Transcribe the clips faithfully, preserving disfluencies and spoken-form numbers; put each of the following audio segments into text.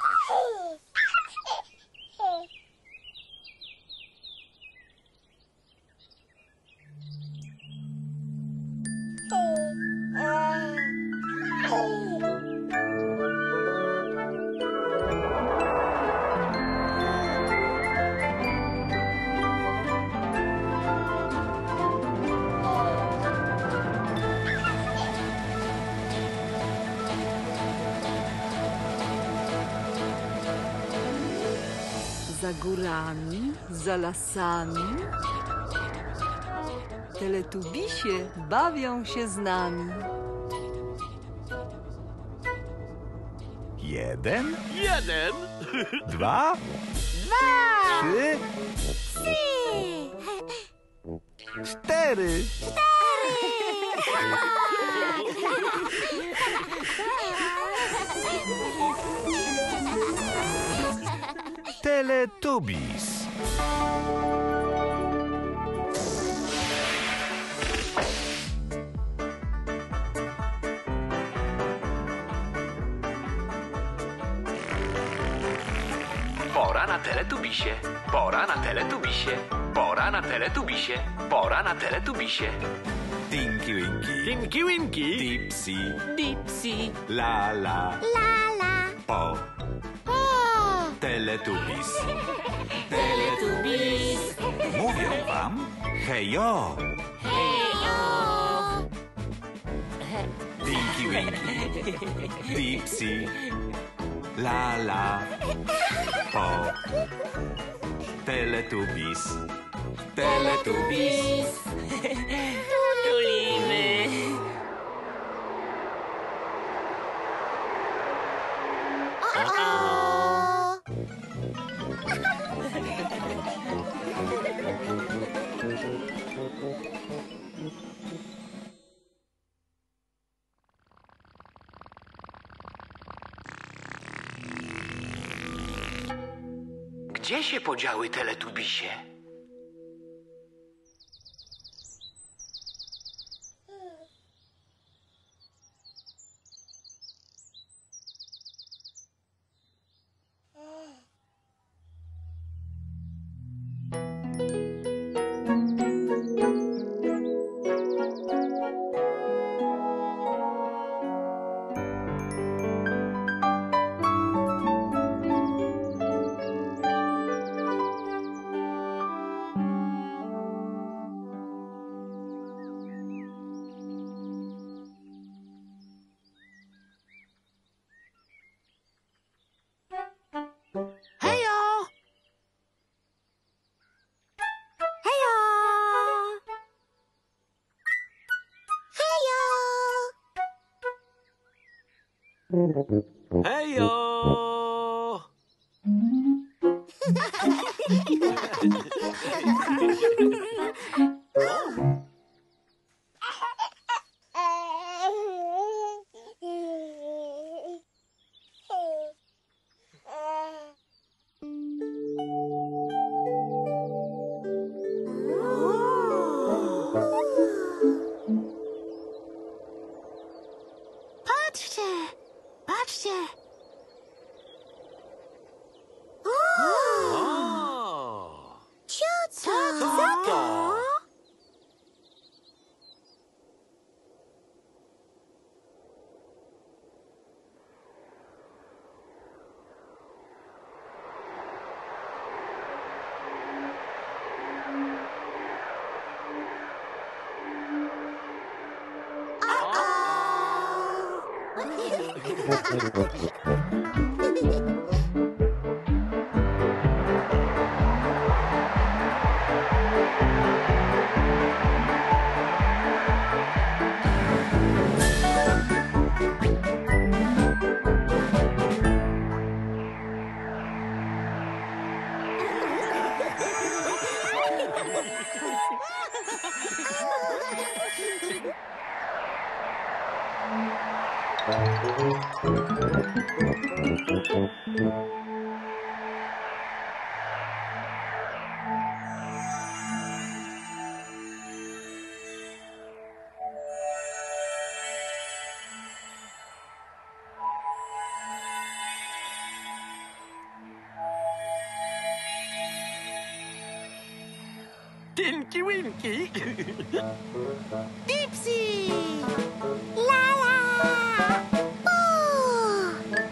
Za górami, za lasami teletubisie bawią się z nami. Jeden, Jeden. dwa, Dwa! trzy, Trzy! cztery. Teletubbies. Pora na teletubisie. Pora na teletubisie. Pora na teletubisie. Pora na teletubisie. Tinky Winky, Tinky Winky. Dipsy, Dipsy, La La, Lala! Po, O! Teletubbies. Teletubbies! Mówię wam hejo. Hejo! Tinky Winky, Dipsy, La La, Po, Teletubbies. Teletubbies. tulimy. O! Gdzie się podziały teletubisie? Hejo! Hejo! Hejo! Hejo! Patrzcie! Patrzcie! O! Co to? Co to? Tinky Winky. Dipsy! Lala! O!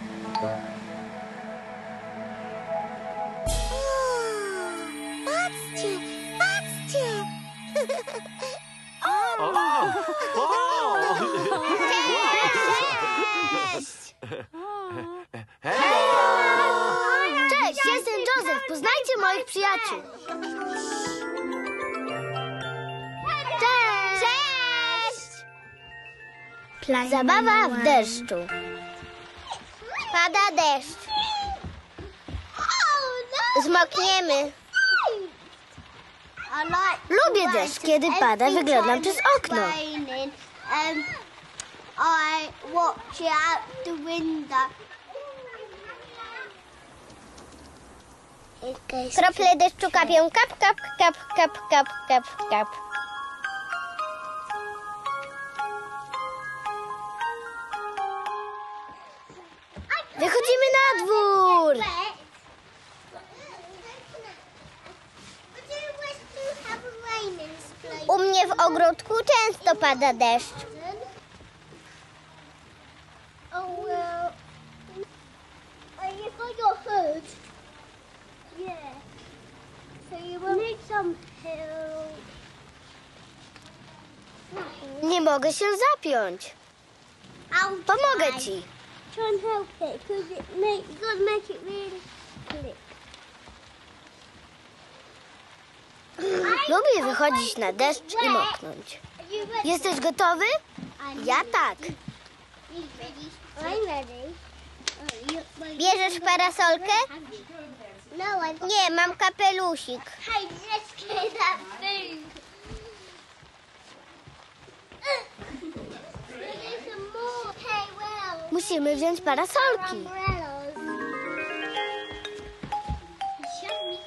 O! Patrzcie, patrzcie! O! O! Cześć! Cześć, jestem Joseph. Poznajcie moich przyjaciół. Cześć! Cześć! Zabawa w deszczu. Pada deszcz. Zmokniemy. Lubię deszcz, kiedy pada, wyglądam przez okno. I watch it out the window. Krople deszczu kapią kap, kap, kap, kap, kap, kap, kap. Wychodzimy na dwór. U mnie w ogródku często pada deszcz. Oh well. Are you got your hood? Yeah. So you will need some help. Nie mogę się zapiąć. I'll Pomogę try. ci. Try and help it, because it make you gotta make it really slick. Lubię wychodzić na deszcz i moknąć. Are you ready? Jesteś gotowy? I'm Ja tak. You ready? I'm ready. Oh, you- my- Bierzesz parasolkę? No, I. Nie, mam kapelusik. Hey, let's get that food. There's some more. Hey, well. Musimy wziąć parasolki. Umbrellas. Show me.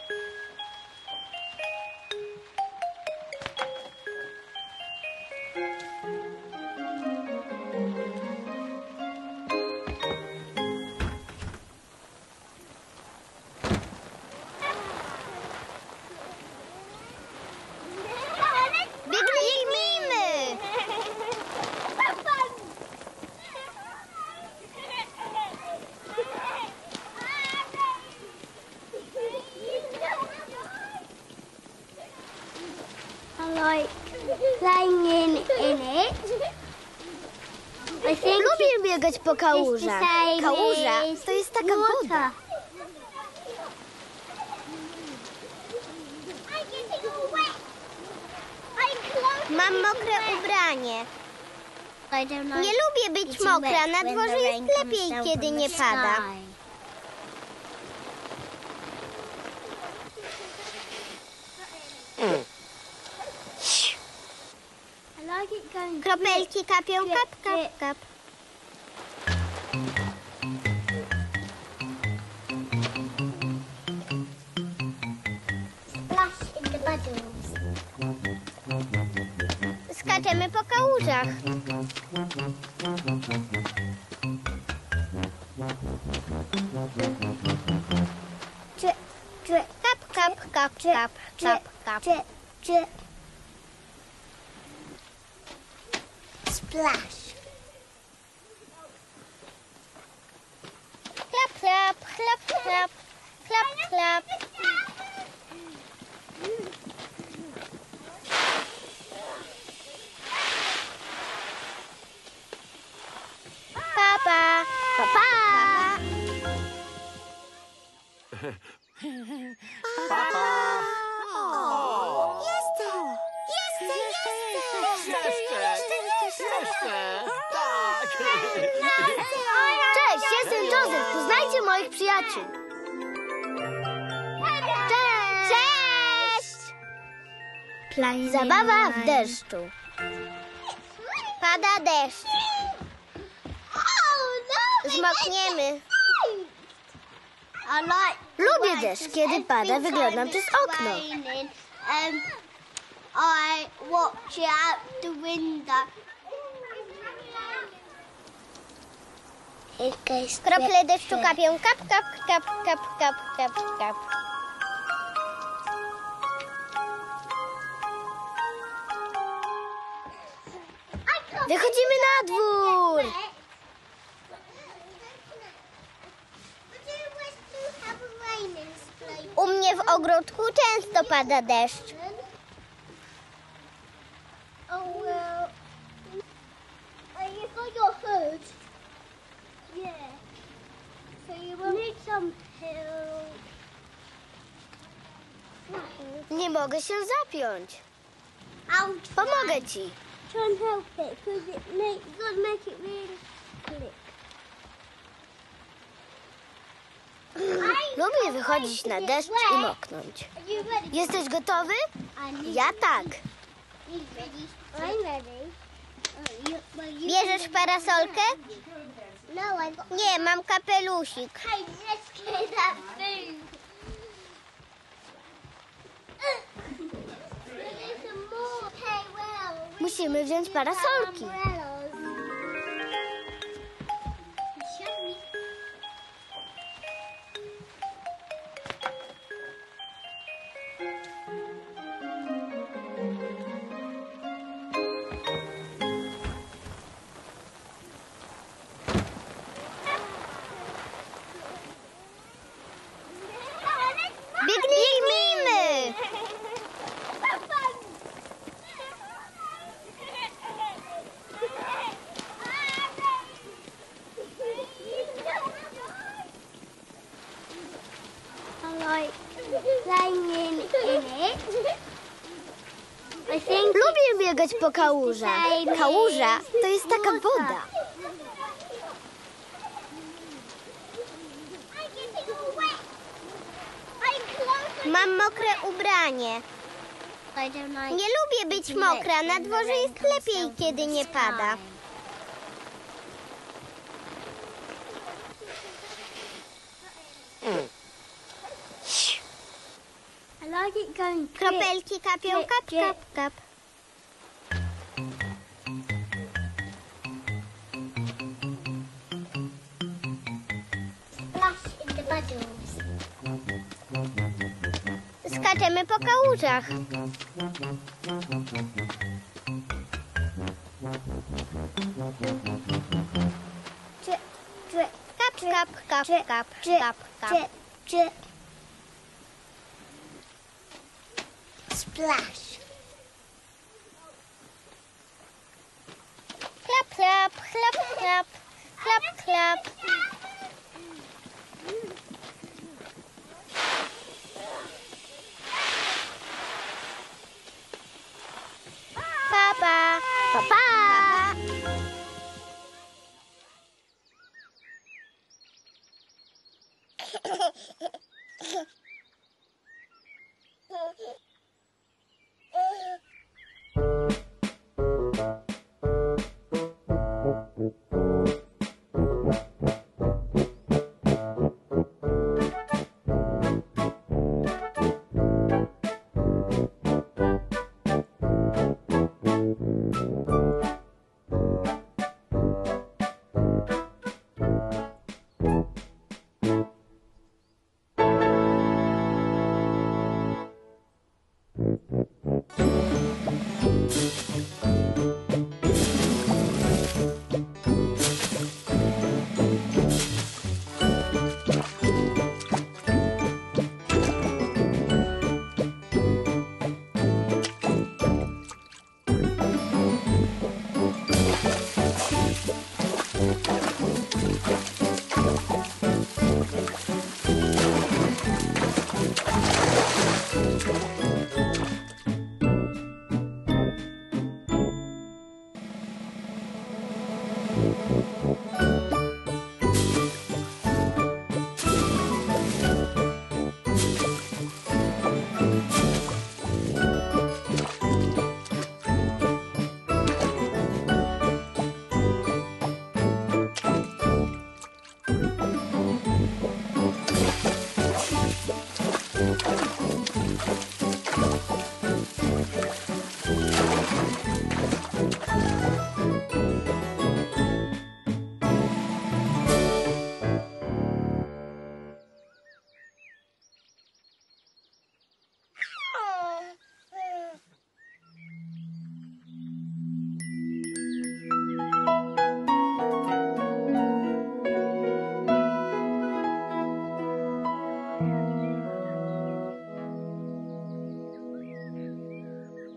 Biegnijmy! I like playing in, in it. I think Lubię biegać po it's the kałużach. same Kałuża as to jest taka woda. water. I'm getting all wet. I'm close. Mam mokre ubranie. I don't know. Nie lubię być mokra. Na dworze jest lepiej, kiedy nie pada. I like it going Kropelki kapią kap, kap, kap. splash in the puddles. Skaczemy po kałużach. Drip, drip, Kap, kap, kap, kap, kap, kap. drip, drip. Splash. Klap, klap, klap, klap, klap, klap. Papa, papa. Jeszcze, jeszcze. Tak. Cześć, jestem Joseph. Poznajcie moich przyjaciół. Cześć! Cześć! Zabawa w deszczu. Pada deszcz. Zmokniemy. I like Lubię deszcz, kiedy pada, wyglądam przez okno. Um, I watch it out the window. It goes Krople deszczu kapią kap, kap, kap, kap, kap, kap, kap. Wychodzimy na dwór. U mnie w ogródku często pada deszcz. Oh well. If I got hurt, yeah. So you will need some help. Nie mogę się zapiąć. I'll Pomogę ci. try and help it because it make does make it really click. Lubię wychodzić na deszcz i moknąć. Are you ready? Jesteś gotowy? I need Ja tak. you ready. I'm ready. Oh, you, well, you Bierzesz parasolkę? No, I got. Nie, mam kapelusik. Hey, let's get that food. We need some more. Hey, well. we Musimy need wziąć to parasolki. have umbrellas. Show me. Biegnijmy! I like playing in, in it. I think Lubię biegać po kałużach. Kałuża to jest taka woda. Mam mokre ubranie. I don't like Nie lubię być mokra. Na dworze jest lepiej, kiedy nie pada. I like it going drip. Kropelki kapią kap, kap, kap. Splash in the puddles. Skaczemy po kałużach. Drip, drip, Kap, kap, kap, drip, kap, drip, kap, kap. drip, drip. Splash. Klap, klap, klap, klap, klap, klap. Papa, papa.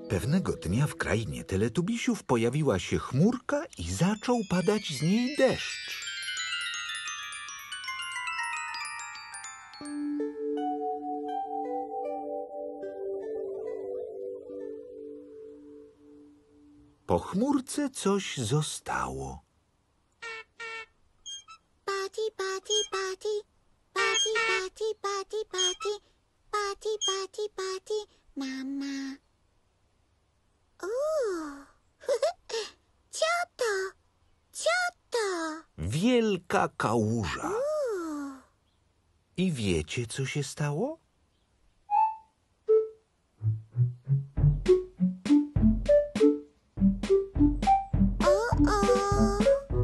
Pewnego dnia w krainie teletubisiów pojawiła się chmurka i zaczął padać z niej deszcz. Po chmurce coś zostało. Party, party, party. Party, party, party, party. Party, party, party. Mama. Uuu. Co to? Co to? Wielka kałuża. Uuu. I wiecie, co się stało? O-o.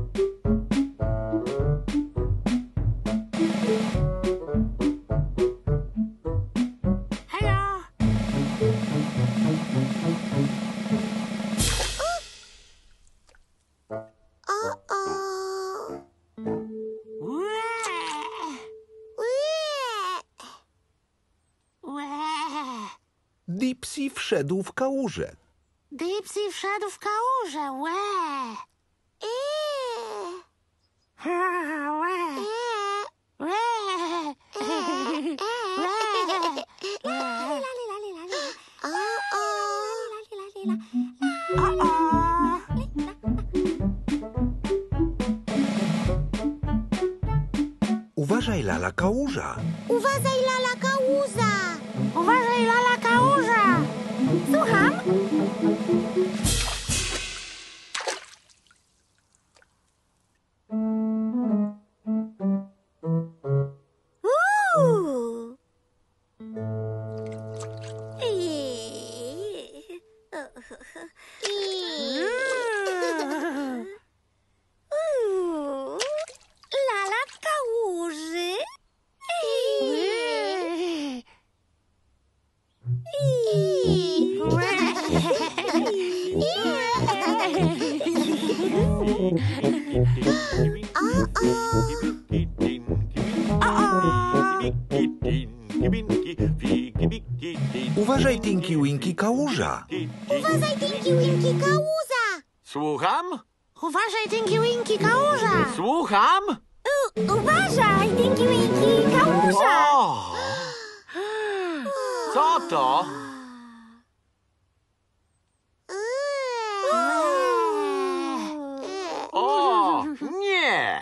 Hejo! O-o. Ue! Ue. Ue! Dipsy wszedł w kałużę. Dipsy wszedł w kałużę. Łe! E. Ha, łe! E. Łe! Uważaj, Lala kałuża. Uważaj, Lala kałuza! Uważaj, Lala kałuża! Słucham? Uuu. Uuu. Lala kałuży. Uważaj, Tinky Winky kałuża. Uważaj, Tinky Winky kałuza! Słucham? Uważaj, Tinky Winky kałuża! Słucham? U, uważaj, Tinky Winky kałuża! O! Co to? O! Nie!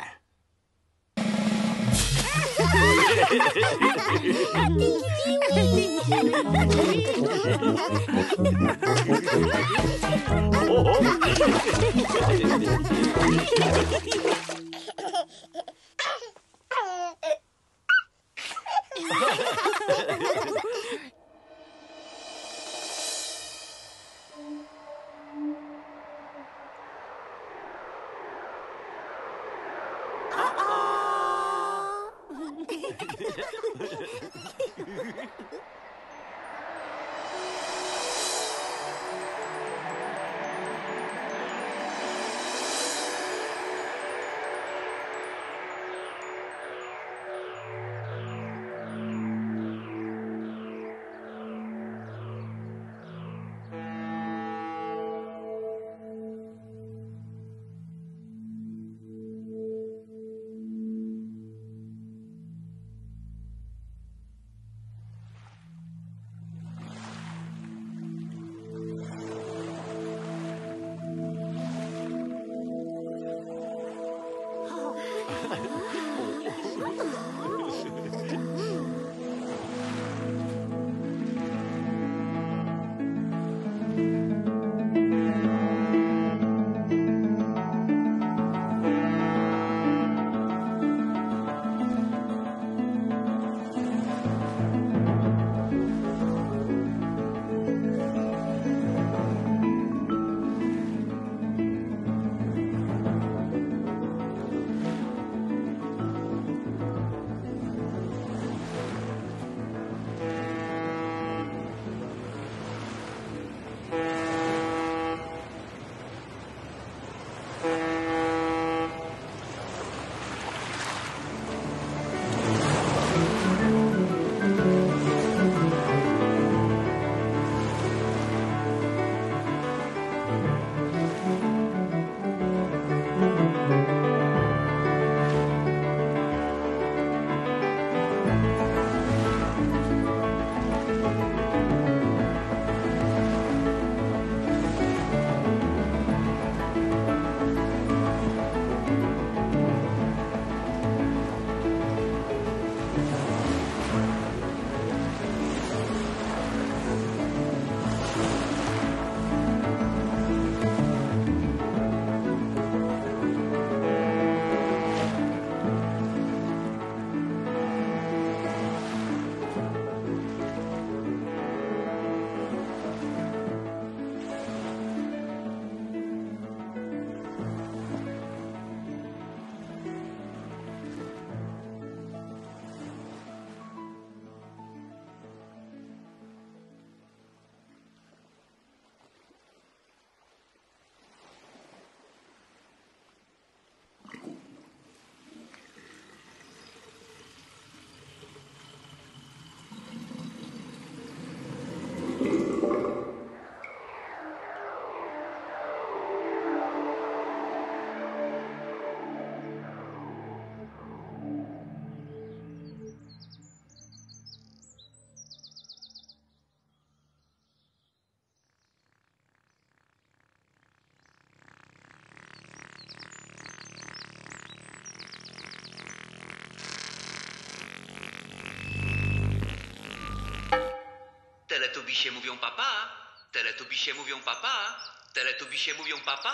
Teletubisie mówią papa. Teletubisie mówią papa. Teletubisie mówią papa.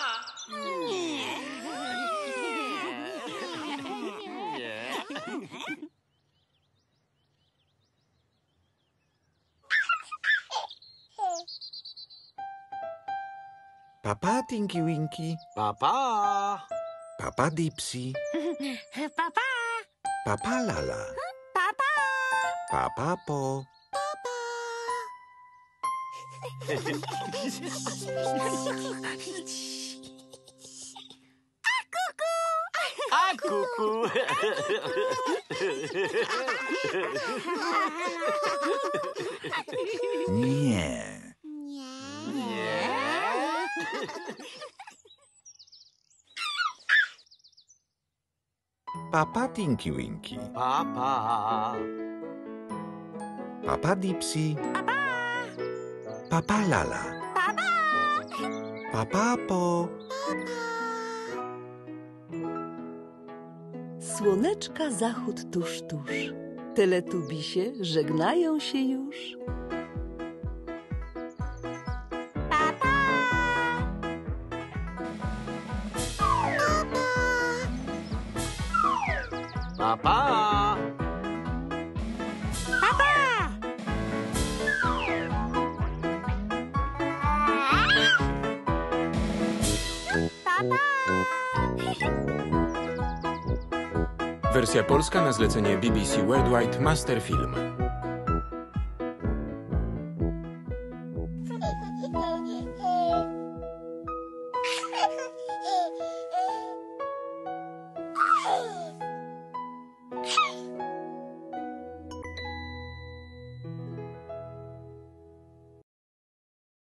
Papa Tinky Winky, Papa. papa Dipsy, Papa. papa Lala, Papa. papa Po. A kuku. Nie. Papa Tinky Winky, Papa. papa Dipsy, papa Lala, papa Po. Słoneczka zachód tuż, tuż. Teletubisie żegnają się już. Papa. Wersja polska na zlecenie B B C Worldwide Master Film.